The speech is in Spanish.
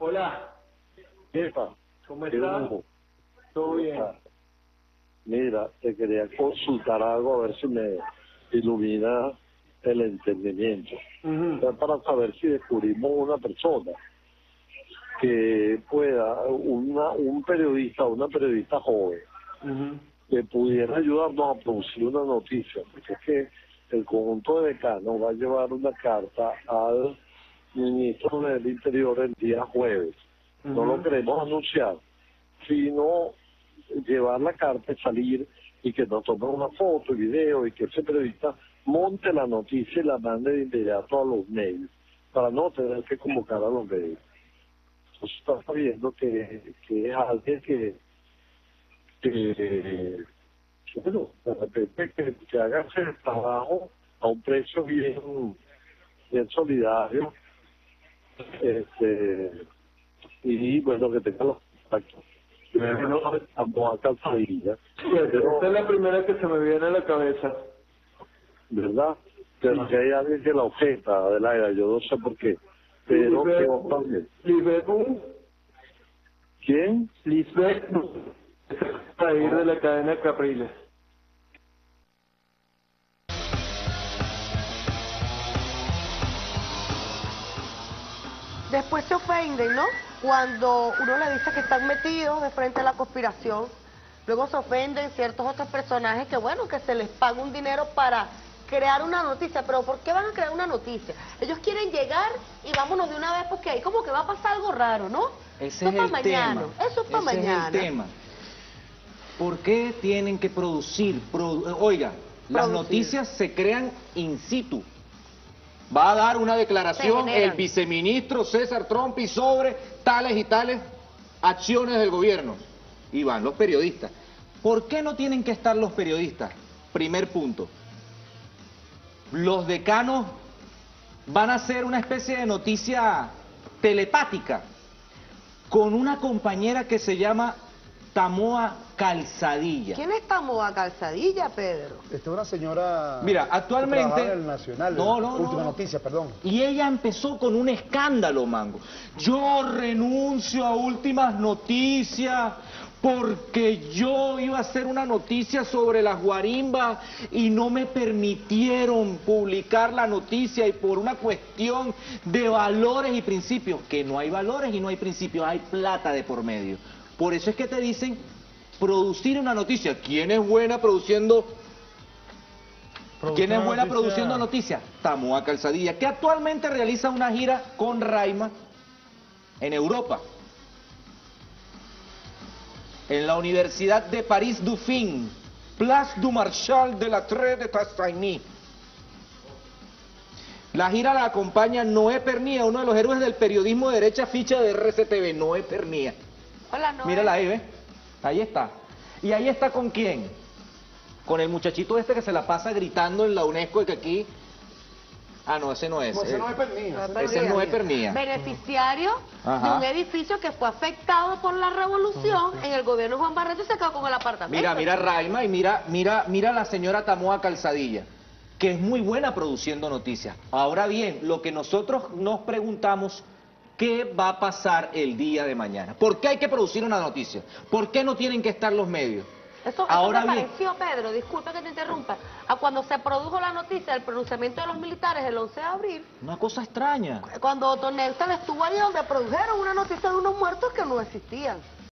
Hola, Jefa, ¿cómo qué estás? hubo. ¿Todo bien? Mira, te quería consultar algo, a ver si me ilumina el entendimiento. O sea, para saber si descubrimos una persona que pueda, una periodista joven, Ujú. que pudiera ayudarnos a producir una noticia, porque es que el conjunto de decanos va a llevar una carta al ministro del Interior el día jueves. No lo queremos anunciar, sino llevar la carta y salir y que nos tome una foto y video y que ese periodista monte la noticia y la mande de inmediato a los medios, para no tener que convocar a los medios. Entonces está sabiendo que es alguien bueno, de repente que haga ese trabajo a un precio bien solidario, y bueno, que tenga los contactos. No estamos a Calzadilla, pero, Esta es la primera que se me viene a la cabeza. ¿verdad? Pero que hay alguien que la objeta, Adelaida, yo no sé por qué, pero que otra vez. Lisbeth Moon, ¿Quién? Lisbeth Moon, a ir de la cadena Capriles. Después se ofenden, ¿no? Cuando uno le dice que están metidos de frente a la conspiración, luego se ofenden ciertos otros personajes que, bueno, que se les paga un dinero para crear una noticia. Pero ¿por qué van a crear una noticia? Ellos quieren llegar y vámonos de una vez porque ahí como que va a pasar algo raro, ¿no? Ese Eso es para el mañana. tema. Eso es para mañana. Es el tema. ¿Por qué tienen que producir? Oiga, las noticias se crean in situ. Va a dar una declaración el viceministro César Trompi sobre tales y tales acciones del gobierno. Y van los periodistas. ¿Por qué no tienen que estar los periodistas? Primer punto. Los decanos van a hacer una especie de noticia telepática con una compañera que se llama Tamoa Calzadilla. ¿Quién es Tamoa Calzadilla, Pedro? Esta es una señora... Mira, actualmente... trabajaba en el Nacional, última noticia, perdón. Y ella empezó con un escándalo, Mango. Yo renuncio a Últimas Noticias porque yo iba a hacer una noticia sobre las guarimbas y no me permitieron publicar la noticia, y por una cuestión de valores y principios, que no hay valores y no hay principios, hay plata de por medio. Por eso es que te dicen producir una noticia. ¿Quién es buena produciendo? ¿Quién es buena produciendo noticias? Tamoa Calzadilla, que actualmente realiza una gira con Raima en Europa. En la Universidad de París-Dauphine, Place du Marchal de la Tre de Tassigny. La gira la acompaña Noé Pernía, uno de los héroes del periodismo de derecha, ficha de RCTV, Noé Pernía. Hola, Noé. Mírala ahí, ¿ves? Ahí está. ¿Y ahí está con quién? Con el muchachito este que se la pasa gritando en la UNESCO de que aquí... Ah, no, ese no es. Ese no es Pernía. Ese no es Pernía. Beneficiario de un edificio que fue afectado por la revolución en el gobierno de Juan Barreto y se quedó con el apartamento. Mira Raima y mira la señora Tamoa Calzadilla, que es muy buena produciendo noticias. Ahora bien, lo que nosotros nos preguntamos, ¿qué va a pasar el día de mañana? ¿Por qué hay que producir una noticia? ¿Por qué no tienen que estar los medios? Eso me pareció, Pedro, disculpa que te interrumpa, a cuando se produjo la noticia del pronunciamiento de los militares el 11 de abril. Una cosa extraña. Cuando Otto Nelson estuvo ahí donde produjeron una noticia de unos muertos que no existían.